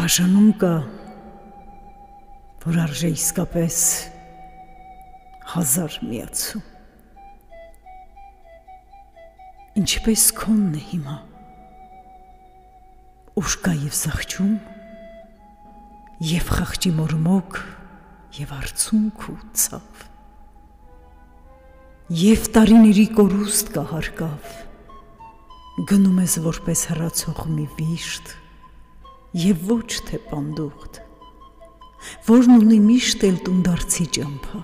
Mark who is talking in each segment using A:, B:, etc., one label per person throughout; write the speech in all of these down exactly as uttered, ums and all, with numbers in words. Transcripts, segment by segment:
A: բաժանում կա, որ արժե իսկապես հազար միացում։ Ինչպես քոնն է հիմա, ուշ կա և զղջում, և խղճի մորմոք, և արցունք ու ցավ, և տարիների կորուստ կա հարկավ, գնում ես որպես հեռացող մի վիշտ, և ոչ թե պանդուղտ, որն ունի միշտ էլ տունդարձի ճամփա,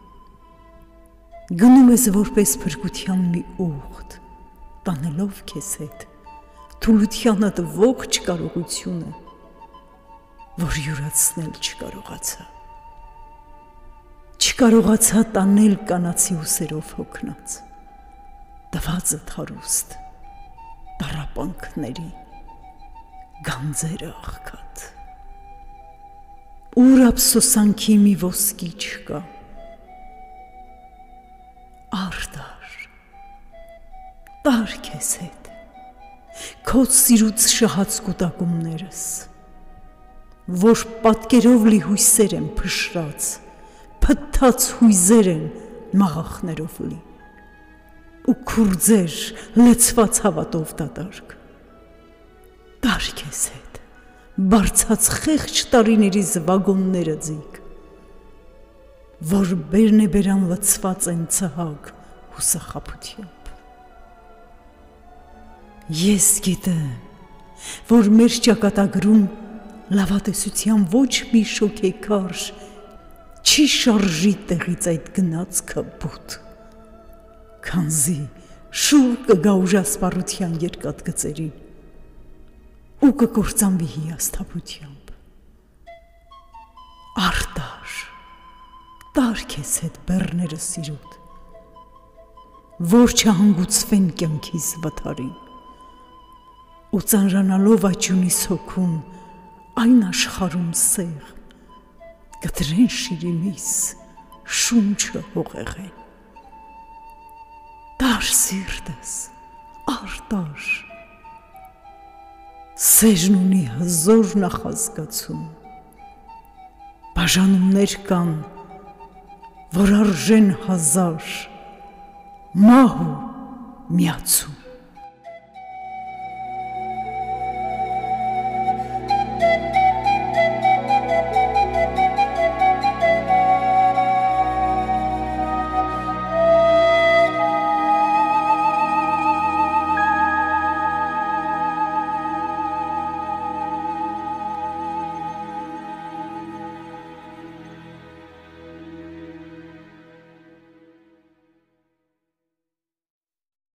A: գնում ես որպես փրկության մի ուղտ, տանելով քեզ հետ թուլությանդ ողջ կարողությունը, որ յուրացնել չկարողացա, չկարողացա տանել կանացի ուսերով հոգնած, տվածդ հարուստ, տառապանքների, գանձերը աղքատ, ուր ափսոսանքի մի ոսկի չկա, արդար, տար քեզ հետ, քո սիրուց շահած կուտակումներս, որ պատկերով լի հույսեր են փշրած, փթթած հույզեր են մաղախներով լի, ու քուրձեր լցված հավատով դատարկ, տար քեզ հետ, բարձած խեղճ տարիների զվագոնները ձիգ, որ բերնեբերան լցված են ցհակ հուսախաբությամբ։ Ես գիտեմ, որ մեր ճակատագրում լավատեսության ոչ մի շոգեքարշ չի շարժի տեղից այդ գնացքը բութ, քանզի շուռ կգա ուժասպառության երկաթգծերին ու կկործանվի հիասթափությամբ։ Արդար, տար քեզ հետ բեռները սիրուտ, որ չհանգուցվեն կյանքիս վթարին, ու ծանրանալով աճյունիս հոգում այն աշխարհում սեղ, կտրեն շիրիմիս, շունչը հողեղեն։ Տար սիրտս, արտար, սերն ունի հզոր նախազգացում, բաժանումներ կան, որ արժեն հազար, մահ ու միացում։